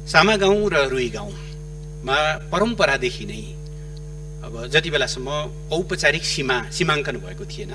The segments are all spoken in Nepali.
सामा गाउँ र रुई गाउँमा परम्परादेखि नै अब जति बेलासम्म औपचारिक सीमाङ्कन भएको थिएन,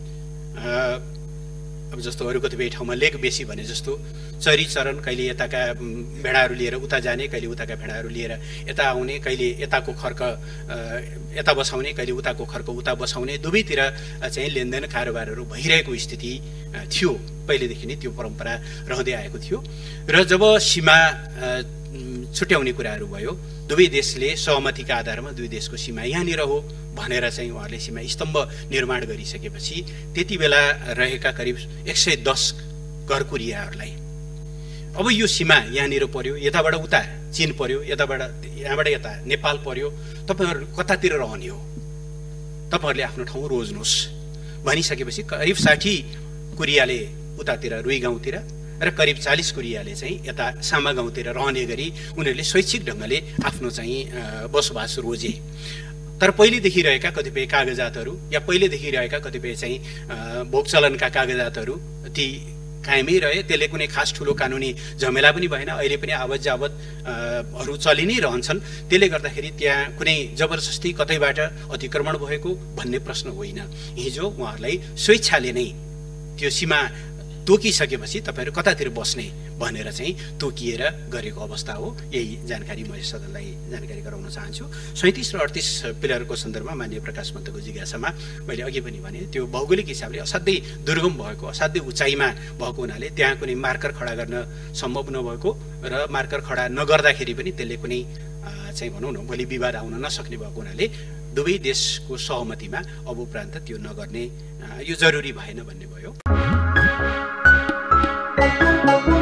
अब जस्तो अरू कतिपय ठाउँमा लेक बेसी भने जस्तो चरी चरण कहिले यताका भेडाहरू लिएर उता जाने, कहिले उताका भेडाहरू लिएर यता आउने, कहिले यताको खर्क यता बसाउने, कहिले उताको खर्क उता बसाउने, दुवैतिर चाहिँ लेनदेन कारोबारहरू भइरहेको स्थिति थियो। पहिलेदेखि नै त्यो परम्परा रहँदै आएको थियो र जब सीमा छुट्याउने कुराहरू भयो, दुवै देशले सहमतिका आधारमा दुवै देशको सीमा यहाँनिर हो भनेर चाहिँ उहाँहरूले सीमा स्तम्भ निर्माण गरिसकेपछि त्यति बेला रहेका करिब 110 घरकुरियाहरूलाई अब यो सीमा यहाँनिर पर्यो, यताबाट उता चीन पर्यो, यहाँबाट यता नेपाल पर्यो, तपाईहरु कतातिर रहने हो, तपाईहरुले आफ्नो ठाउँ रोज्नुस् भनिसकेपछि करिब 60 कुरियाले उतातिर रुई गाउँतिर र करिब 40 कुरियाले चाहिँ यता सामा गाउँतिर रहने गरी उनीहरूले स्वैच्छिक ढंगले आफ्नो चाहिँ बसोबास रोजे। तर पहिलेदेखि रहेका कतिपय कागजातहरू या पहिलेदेखि रहेका कतिपय चाहिँ भोगचलनका कागजातहरू ती कायमै रहे, त्यसले कुनै खास ठूलो कानुनी झमेला पनि भएन। अहिले पनि आवत जावत हरू चलि नै रहन्छन्। त्यसले गर्दाखेरि त्यहाँ कुनै जबरजस्ती कतैबाट अतिक्रमण भएको भन्ने प्रश्न होइन। हिजो उहाँहरूलाई स्वेच्छाले नै त्यो सीमा तोकिसकेपछि तपाईहरु कतातिर बस्ने भनेर चाहिँ तोकिएर गरेको अवस्था हो। यही जानकारी म सदनलाई जानकारी गराउन चाहन्छु। 37 र 38 पिलरको सन्दर्भमा माननीय प्रकाश मन्तको जिज्ञासामा मैले अघि पनि भने त्यो भौगोलिक हिसाबले असाध्यै दुर्गम भएको, असाध्यै उचाइमा भएको हुनाले त्यहाँ कुनै मार्कर खडा गर्न सम्भव नभएको र मार्कर खडा नगर्दाखेरि पनि त्यसले कुनै चाहिँ भनौं न भोलि विवाद आउन नसक्ने भएको हुनाले दुवै देशको सहमतिमा अब उपरान्त त्यो नगर्ने यो जरुरी भएन भन्ने भयो।